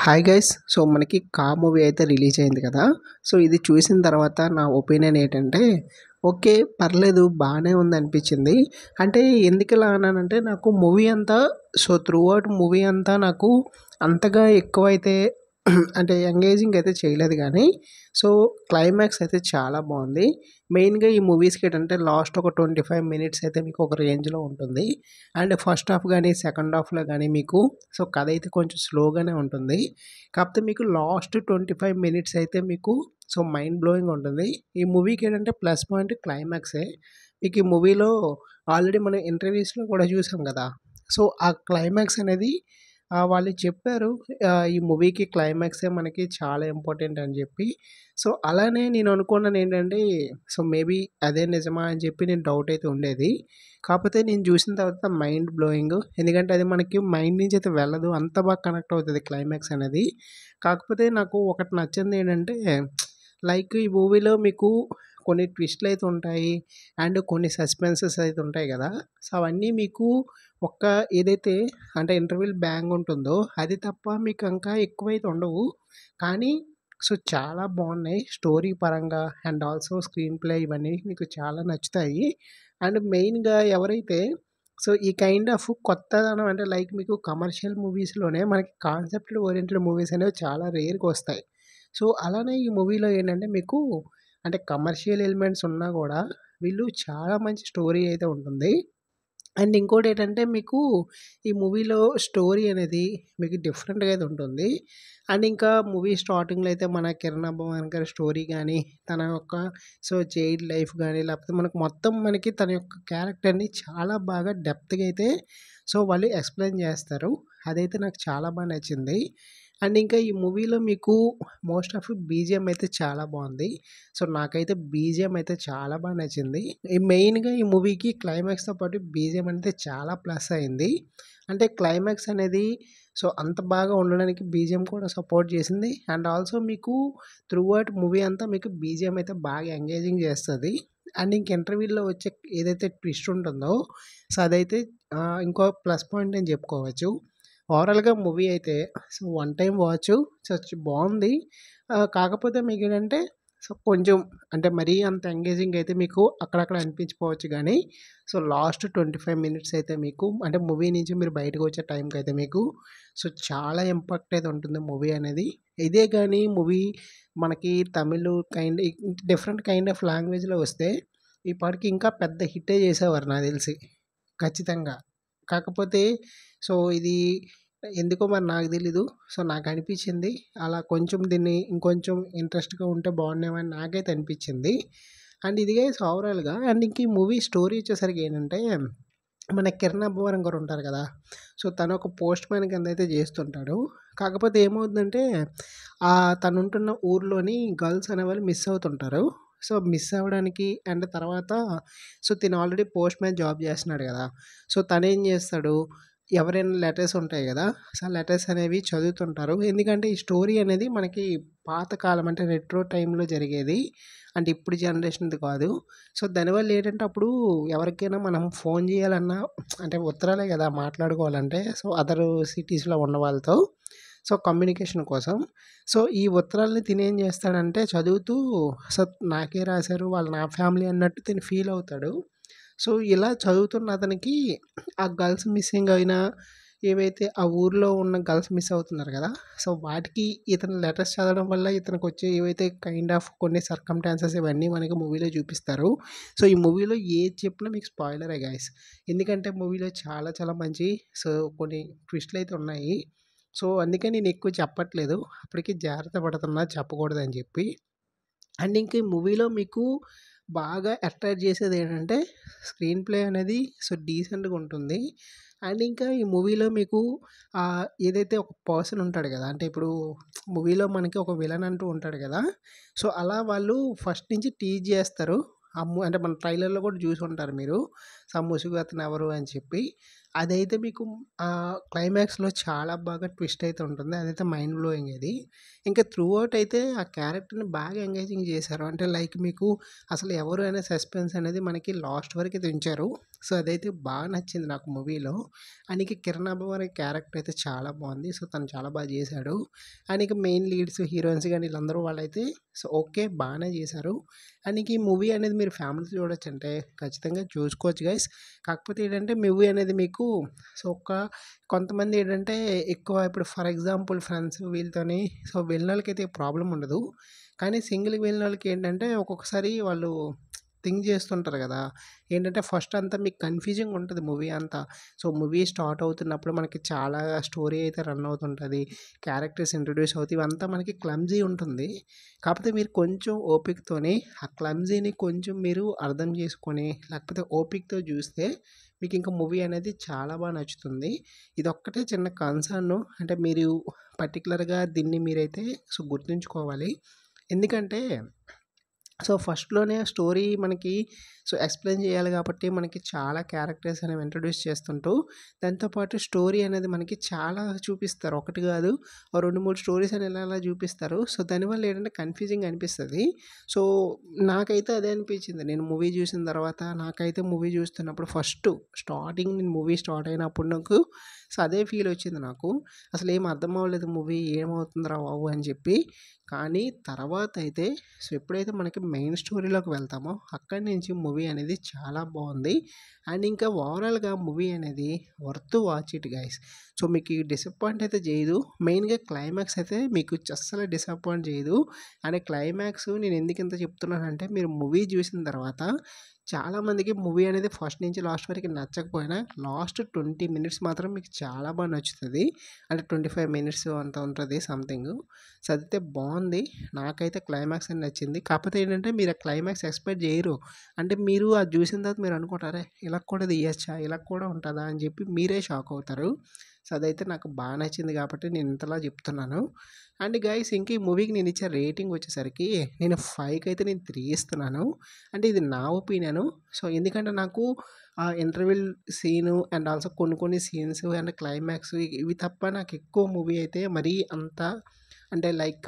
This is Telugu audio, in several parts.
Hi guys. సో, మనకి 'కా' మూవీ అయితే రిలీజ్ అయింది కదా! సో, ఇది చూసిన తర్వాత నా ఒపీనియన్ ఏంటంటే, ఓకే. పర్లేదు బానే ఉందనిపించింది. అంటే ఎందుకిలా అన్నానంటే, నాకు మూవీ అంతా త్రూ ఔట్ మూవీ అంతా నాకు అంతగా ఎక్కువైతే అంటే ఎంగేజింగ్ అయితే చేయలేదు గానీ, సో, క్లైమాక్స్ అయితే చాలా బావుంది. మెయిన్‌గా ఈ మూవీస్‌కి ఏంటంటే లాస్ట్ ఒక 25 మినిట్స్ అయితే మీకు ఒక రేంజ్‌లో ఉంటుంది. అండ్ ఫస్ట్ హాఫ్ గానీ, సెకండ్ హాఫ్‌లో గానీ మీకు కథ అయితే కొంచెం స్లోగానే ఉంటుంది. కాకపోతే మీకు లాస్ట్ 25 మినిట్స్ అయితే మీకు మైండ్ బ్లోయింగ్ ఉంటుంది. ఈ మూవీకి ఏంటంటే ప్లస్ పాయింట్ క్లైమాక్సే. మీకు ఈ మూవీలో ఆల్రెడీ మనం ఇంటర్వ్యూస్‌లో కూడా చూసాం గదా! ఆ క్లైమాక్స్ అనేది వాళ్ళు చెప్పారు. ఈ మూవీకి క్లైమాక్సే మనకి చాలా ఇంపార్టెంట్ అని జెప్పి. అలానే నేను అనుకున్నానేంటంటే మేబీ అదే నిజమా అని చెప్పి నేను డౌట్ అయితే ఉండేది. కాకపోతే నేను చూసిన తర్వాత మైండ్ బ్లోయింగ్. ఎందుకంటే అది మనకి మైండ్ నుంచి అయితే వెళ్ళదు. అంత బాగా కనెక్ట్ అవుతది క్లైమాక్స్ అనేది. కాకపోతే నాకు ఒకటి నచ్చిందేంటంటే లైక్ ఈ మూవీలో మీకు కొన్ని ట్విస్ట్‌లయితే ఉంటాయి. అండ్ కొన్ని సస్పెన్సెస్ అయితే ఉంటాయి గదా! అవన్నీ మీకు ఒక్క ఏదైతే అంటే ఇంటర్వెల్ బ్యాంగ్ ఉంటుందో అది తప్ప మీకు ఇంకా ఎక్కువైతే ఉండవు. కానీ చాలా బావున్నాయి స్టోరీ పరంగా అండ్ ఆల్సో స్క్రీన్ ప్లే ఇవన్నీ మీకు చాలా నచ్చుతాయి. అండ్ మెయిన్‌గా ఎవరైతే ఈ కైండ్ ఆఫ్ కొత్తదనం అంటే లైక్ మీకు కమర్షియల్ మూవీస్‌లోనే మనకి కాన్సెప్ట్ ఓరియెంటెడ్ మూవీస్ అనేవి చాలా రేర్‌గొస్తాయి. అలానే ఈ మూవీలో ఏంటంటే మీకు అంటే కమర్షియల్ ఎలిమెంట్స్ ఉన్నా గూడా వీళ్ళు చాలా మంచి స్టోరీ అయితే ఉంటుంది. అండ్ ఇంకోటేంటంటే మీకు ఈ మూవీలో స్టోరీ అనేది మీకు డిఫరెంట్‌గా అయితే ఉంటుంది. అండ్ ఇంకా మూవీ స్టార్టింగ్‌లో అయితే మన కిరణ్ అబ్బవన్ గారి స్టోరీ గానీ, తన యొక్క చైల్డ్ లైఫ్ గానీ, లేకపోతే మనకు మొత్తం మనకి తన యొక్క క్యారెక్టర్‌ని చాలా బాగా డెప్త్‌గా అయితే వాళ్ళు ఎక్స్‌ప్లెయిన్ చేస్తారు. అదైతే నాకు చాలా నచ్చింది. అండ్ ఇంకా ఈ మూవీలో మీకు మోస్ట్ ఆఫ్ బీజీఎం అయితే చాలా బావుంది. నాకైతే బీజీఎం అయితే చాలా నచ్చింది. మెయిన్‌గా ఈ మూవీకి క్లైమాక్స్‌తో పాటు బీజీఎం అనేది చాలా ప్లస్ అయింది. అంటే క్లైమాక్స్ అనేది అంత బాగా ఉండడానికి బీజీఎం కూడా సపోర్ట్ చేసింది. అండ్ ఆల్సో మీకు త్రూ ఔట్ మూవీ అంతా మీకు బీజీఎం అయితే బాగా ఎంగేజింగ్ చేస్తది. అండ్ ఇంక ఇంటర్వెల్‌లో వచ్చే ఏదైతే ట్విస్ట్ ఉంటుందో అదైతే ఇంకో ప్లస్ పాయింట్ అని చెప్పుకోవచ్చు. ఓవరాల్‌గా మూవీ అయితే వన్ టైమ్ వాచు. బావుంది. కాకపోతే మీకేంటంటే కొంచెం అంటే మరీ అంత ఎంగేజింగ్ అయితే మీకు అక్కడక్కడ అనిపించకపోవచ్చు గానీ, లాస్ట్ 25 మినిట్స్ అయితే మీకు అంటే మూవీ నుంచి మీరు బయటకొచ్చే టైంకయితే మీకు చాలా ఇంపాక్ట్ అయితే ఉంటుంది మూవీ అనేది. ఇదే గానీ మూవీ మనకి తమిళ్ డిఫరెంట్ కైండ్ ఆఫ్ లాంగ్వేజ్‌లో వస్తే ఈ పాటికి ఇంకా పెద్ద హిట్టే చేసేవారు నాకు తెలిసి. ఖచ్చితంగా. కాకపోతే ఇది ఎందుకో మరి నాకు తెలీదు. నాకనిపించింది అలా కొంచెం దీన్ని ఇంకొంచెం ఇంట్రెస్ట్‌గా ఉంటే బావుండేమో అని నాకైతే అనిపించింది. అండ్ ఇది గైస్ ఓవరాల్‌గా అండ్ ఇంక ఈ మూవీ స్టోరీ వచ్చేసరికి ఏంటంటే, మన కిరణ్ అబ్బవరం గారు ఉంటారు కదా! తను ఒక పోస్ట్ మ్యాన్ కింద అయితే చేస్తుంటాడు. కాకపోతే ఏమవుతుందంటే తనుంటున్న ఊర్లోని గర్ల్స్ అనేవాళ్ళు మిస్ అవుతుంటారు. మిస్ అవ్వడానికి అండ్ తర్వాత తిను ఆల్రెడీ పోస్ట్ మ్యాన్ జాబ్ చేస్తున్నాడు కదా! తనేం చేస్తాడు ఎవరైనా లెటర్స్ ఉంటాయి గదా! ఆ లెటర్స్ అనేవి చదువుతుంటారు. ఎందుకంటే ఈ స్టోరీ అనేది మనకి పాతకాలం అంటే రెట్రో టైమ్‌లో జరిగేది. అంటే ఇప్పుడు జనరేషన్‌ది కాదు. దానివల్ల ఏంటంటే అప్పుడు ఎవరికైనా మనం ఫోన్ చేయాలన్నా అంటే ఉత్తరాలే గదా! మాట్లాడుకోవాలంటే అదర్ సిటీస్‌లో ఉన్న వాళ్ళతో కమ్యూనికేషన్ కోసం. ఈ ఉత్తరాల్ని తినేం చేస్తాడంటే చదువుతూ సో నాకే రాసారు వాళ్ళు నా ఫ్యామిలీ అన్నట్టు తిను ఫీల్ అవుతాడు. ఇలా చదువుతున్న అతనికి ఆ గర్ల్స్ మిస్సింగ్ అయిన ఏవైతే ఆ ఊర్లో ఉన్న గర్ల్స్ మిస్ అవుతున్నారు గదా! వాటికి ఇతను లెటర్స్ చదవడం వల్ల ఇతనికొచ్చే ఏవైతే కైండ్ ఆఫ్ కొన్ని సర్కమ్‌స్టాన్సెస్ ఇవన్నీ మనకి మూవీలో చూపిస్తారు. ఈ మూవీలో ఏది చెప్పినా మీకు స్పాయిలరే గైస్. ఎందుకంటే మూవీలో చాలా చాలా మంచి సో కొన్ని ట్విస్ట్‌లయితే ఉన్నాయి. అందుకే నేను ఎక్కువ చెప్పట్లేదు. అప్పటికి జాగ్రత్త పడుతున్నా చెప్పకూడదని జెప్పి. అండ్ ఇంక ఈ మూవీలో మీకు బాగా అట్రాక్ట్ చేసేదేంటంటే స్క్రీన్ ప్లే అనేది డీసెంట్‌గా ఉంటుంది. అండ్ ఇంకా ఈ మూవీలో మీకు ఏదైతే ఒక పర్సన్ ఉంటాడు గదా! అంటే ఇప్పుడు మూవీలో మనకి ఒక విలన్ అంటూ ఉంటాడు గదా! అలా వాళ్ళు ఫస్ట్ నుంచి టీజ్ చేస్తారు. అంటే మన ట్రైలర్‌లో కూడా చూసుంటారు మీరు. సో, ఆ ముసుగు అతనెవరు అని చెప్పి. అదైతే మీకు క్లైమాక్స్‌లో చాలా బాగా ట్విస్ట్ అయితే ఉంటుంది. అదైతే మైండ్ బ్లోయింగ్ అది. ఇంకా త్రూ ఔట్ అయితే ఆ క్యారెక్టర్‌ని బాగా ఎంగేజింగ్ చేశారు. అంటే లైక్ మీకు అసలు ఎవరు అనే సస్పెన్స్ అనేది మనకి లాస్ట్ వరకైతే ఉంచారు. సో, అదైతే బాగా నచ్చింది నాకు మూవీలో. అండ్ ఇక కిరణ్ అబ్బవరం క్యారెక్టర్ అయితే చాలా బాగుంది. సో, తను చాలా బాగా చేశాడు. అండ్ ఇక మెయిన్ లీడ్స్, హీరోయిన్స్ గాని వీళ్ళందరూ వాళ్ళైతే సో, ఓకే బానే చేశారు. అండ్ ఇంక ఈ మూవీ అనేది మీరు ఫ్యామిలీతో చూడొచ్చంటే ఖచ్చితంగా చూసుకోవచ్చు గైస్. కాకపోతే ఏంటంటే మూవీ అనేది మీకు సో, కొంతమంది ఏంటంటే ఎక్కువ ఇప్పుడు ఫర్ ఎగ్జాంపుల్ ఫ్రెండ్స్ వీళ్ళతోని సో, వెళ్ళినోళ్ళకైతే ప్రాబ్లమ్ ఉండదు. కానీ సింగిల్‌గా వెళ్ళినోళ్ళకి ఏంటంటే ఒక్కొక్కసారి వాళ్ళు థింక్ చేస్తుంటారు కదా! ఏంటంటే ఫస్ట్ అంతా మీకు కన్‌ఫ్యూజింగ్‌గా ఉంటది మూవీ అంతా. సో, మూవీ స్టార్ట్ అవుతున్నప్పుడు మనకి చాలా స్టోరీ అయితే రన్ అవుతుంటది. క్యారెక్టర్స్ ఇంట్రొడ్యూస్ అవుతాయి. ఇవంతా మనకి క్లమ్జీ ఉంటుంది. కాకపోతే మీరు కొంచెం ఓపికతోని ఆ క్లమ్జీని కొంచెం మీరు అర్థం చేసుకొని, లేకపోతే ఓపికతో చూస్తే మీకింక మూవీ అనేది చాలా బా నచ్చుతుంది. ఇదొక్కటే చిన్న కన్సర్ను. అంటే మీరు పర్టిక్యులర్‌గా దీన్ని మీరైతే సో, గుర్తుంచుకోవాలి. ఎందుకంటే సో, ఫస్ట్‌లోనే స్టోరీ మనకి సో, ఎక్స్‌ప్లెయిన్ చేయాలి కాబట్టి మనకి చాలా క్యారెక్టర్స్ అనేవి ఇంట్రొడ్యూస్ చేస్తుంటూ, దాంతో పాటు స్టోరీ అనేది మనకి చాలా చూపిస్తారు. ఒకటి కాదు, ఓ 2, 3 స్టోరీస్ అనేవి ఇలా చూపిస్తారు. సో, దానివల్ల ఏంటంటే కన్‌ఫ్యూజింగ్ అనిపిస్తది. సో, నాకైతే అదే అనిపించింది. నేను మూవీ చూసిన తర్వాత నాకైతే మూవీ చూస్తున్నప్పుడు స్టార్టింగ్ నేను మూవీ స్టార్ట్ అయినప్పుడు నాకు సో, అదే ఫీల్ వచ్చింది నాకు. అసలేం అర్థం అవ్వలేదు మూవీ ఏమవుతుందిరా బాబు అని చెప్పి. కానీ తర్వాతయితే సో, ఎప్పుడైతే మనకి మెయిన్ స్టోరీలోకి వెళ్తామో అక్కడి నుంచి మూవీ అనేది చాలా బాగుంది. అండ్ ఇంకా ఓవరాల్‌గా మూవీ అనేది worth watch it guys. So, మీకు డిసప్పాయింట్ అయితే చేయదు. మెయిన్‌గా క్లైమాక్స్ అయితే మీకు అస్సలు డిసప్పాయింట్ చేయదు. అండ్ క్లైమాక్స్ నేను ఎందుకు ఇంత చెప్తున్నానంటే మీరు మూవీ చూసిన తర్వాత చాలామందికి మూవీ అనేది ఫస్ట్ నుంచి లాస్ట్ వరకు నచ్చకపోయినా లాస్ట్ 20 మినిట్స్ మాత్రం మీకు చాలా బాగా నచ్చుతది. అంటే 25 మినిట్స్ అంత ఉంటది సంథింగ్. సో, అదైతే బావుంది. నాకైతే క్లైమాక్స్ అని నచ్చింది. కాకపోతే ఏంటంటే మీరు ఆ క్లైమాక్స్ ఎక్స్‌పెక్ట్ జేయరు. అంటే మీరు అది జూసిన తర్వాత మీరు అనుకుంటారు, అరే! ఇలా కూడా తీయొచ్చా? ఇలా కూడా ఉంటదా? అని జెప్పి మీరే షాక్ అవుతారు. సో, అదైతే నాకు బాగా నచ్చింది కాబట్టి నేను ఇంతలా చెప్తున్నాను. అండ్ గైస్ ఇంక ఈ మూవీకి నేను ఇచ్చే రేటింగ్ వచ్చేసరికి నేను 5కి అయితే నేను 3 ఇస్తున్నాను. అంటే ఇది నా ఒపీనియను. సో, ఎందుకంటే నాకు ఇంటర్వెల్ సీను అండ్ ఆల్సో కొన్ని కొన్ని సీన్స్ అండ్ క్లైమాక్స్ ఇవి తప్ప నాకు ఎక్కువ మూవీ అయితే మరీ అంత అంటే లైక్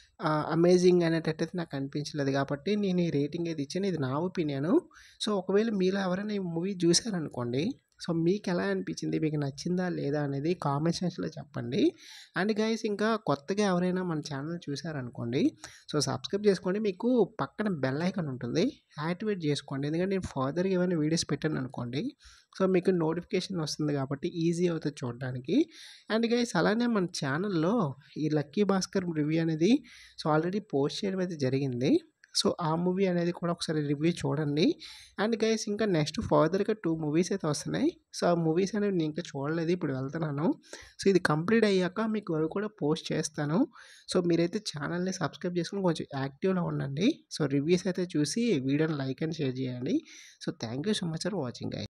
అమేజింగ్ అనేటట్టయితే నాకు అనిపించలేదు కాబట్టి నేను ఈ రేటింగ్ అయితే ఇచ్చాను. ఇది నా ఒపీనియను. సో, ఒకవేళ మీలో ఎవరైనా ఈ మూవీ చూసారనుకోండి. సో, మీకెలా అనిపించింది? మీకు నచ్చిందా? లేదా? అనేది కామెంట్ సెక్షన్‌లో చెప్పండి. అండ్ గైస్ ఇంకా కొత్తగా ఎవరైనా మన ఛానల్ చూసారనుకోండి. సో, సబ్స్క్రైబ్ చేసుకోండి. మీకు పక్కన బెల్ ఐకాన్ ఉంటుంది. యాక్టివేట్ చేసుకోండి. ఎందుకంటే నేను ఫర్దర్‌గా ఏమైనా వీడియోస్ పెట్టాననుకోండి. సో, మీకు నోటిఫికేషన్ వస్తుంది కాబట్టి ఈజీ అవుతది చూడడానికి. అండ్ గైస్ అలానే మన ఛానల్‌లో ఈ 'లక్కీ భాస్కర్' రివ్యూ అనేది సో, ఆల్రెడీ పోస్ట్ చేయడం అయితే జరిగింది. సో, ఆ మూవీ అనేది కూడా ఒకసారి రివ్యూ చూడండి. అండ్ గైస్ ఇంకా నెక్స్ట్ ఫర్దర్‌గా 2 మూవీస్ అయితే వస్తున్నాయి. సో, ఆ మూవీస్ అనేవి నేను ఇంకా చూడలేదు. ఇప్పుడు వెళ్తున్నాను. సో, ఇది కంప్లీట్ అయ్యాక మీకు అవి కూడా పోస్ట్ చేస్తాను. సో, మీరైతే ఛానల్‌ని సబ్స్క్రైబ్ చేసుకొని కొంచెం యాక్టివ్‌లో ఉండండి. సో, రివ్యూస్ అయితే చూసి వీడియోని లైక్ అండ్ షేర్ చేయండి. So, thank you so much for watching guys.